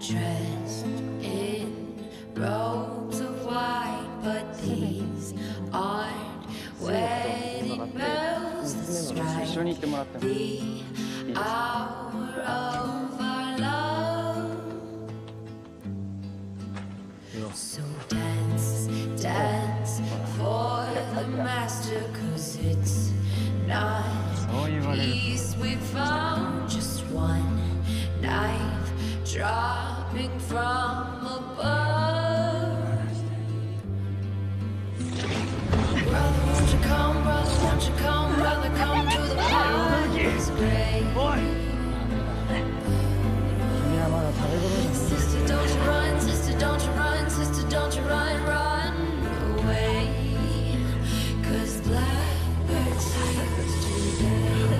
dressed in robes of white, but these aren't wedding bells that strike the hour of our love. So dance, dance for the master, 'cause it's not peace we found, just one knife dropping from above. Brother, won't you come, brother, won't you come, brother, come to the party. It's great. Sister, don't you run, sister, don't you run, sister, don't you run, run away. 'Cause blackbird sings today.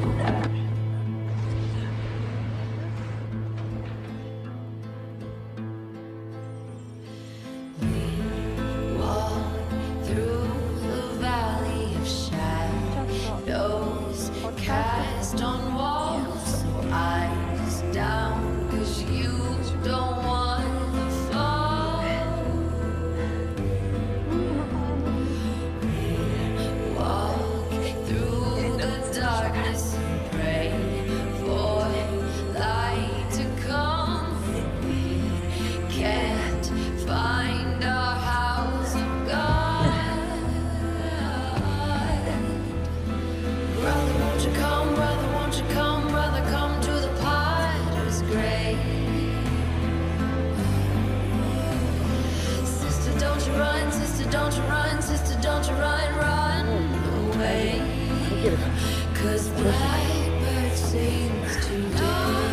We walk through the valley of shadows, cast on walls, so eyes down, 'cause you don't want to fall. Walk through the darkness and pray for light to come. We can't find our house of God. Brother, won't you come, brother, won't you come, brother, come to the potter's grave. Sister, don't you run, sister, don't you run, sister, don't you run, run away. 'Cause blackbird sings today.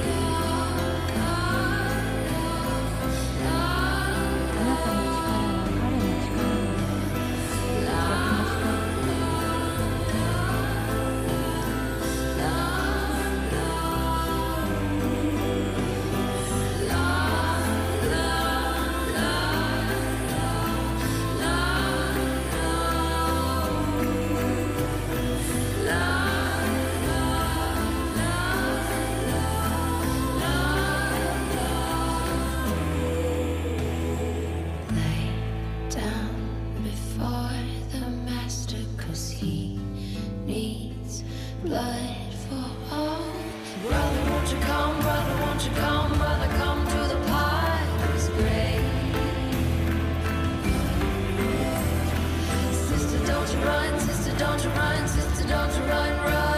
Lay down before the master, 'cause he needs blood for all. Brother, won't you come, brother, won't you come, brother, come to the potter's grave. Sister, don't you run, sister, don't you run, sister, don't you run, run.